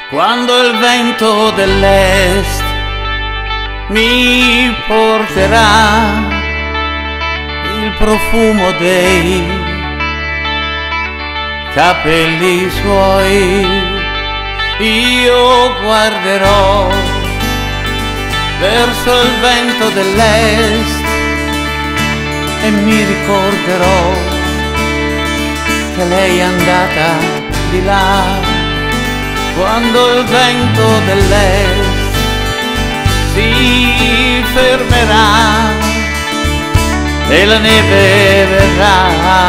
Quando il vento dell'est mi porterà il profumo dei capelli suoi, io guarderò verso il vento dell'est e mi ricorderò che lei è andata di là. Quando il vento dell'est si fermerà e la neve verrà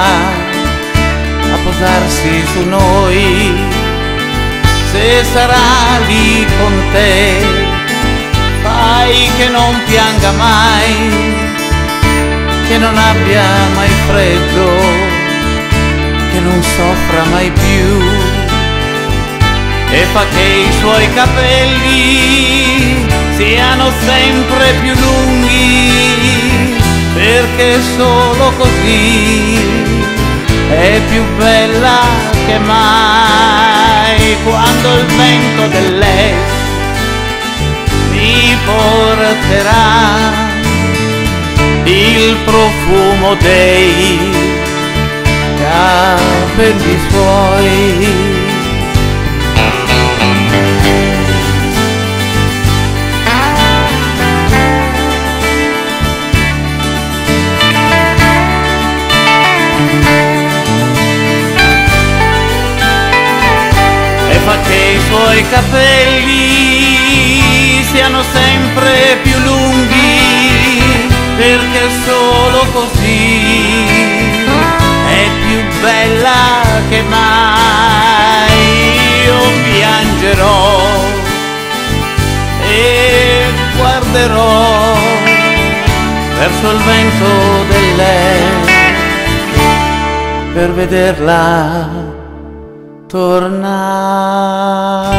a posarsi su noi, se sarà lì con te, fai che non pianga mai, che non abbia mai freddo, che non soffra mai più, e fa che i suoi capelli siano sempre più lunghi, perché solo così è più bella che mai. Quando il vento dell'est mi porterà il profumo dei capelli suoi, che i suoi capelli siano sempre più lunghi, perché solo così è più bella che mai. Io piangerò e guarderò verso il vento dell'est per vederla tornare.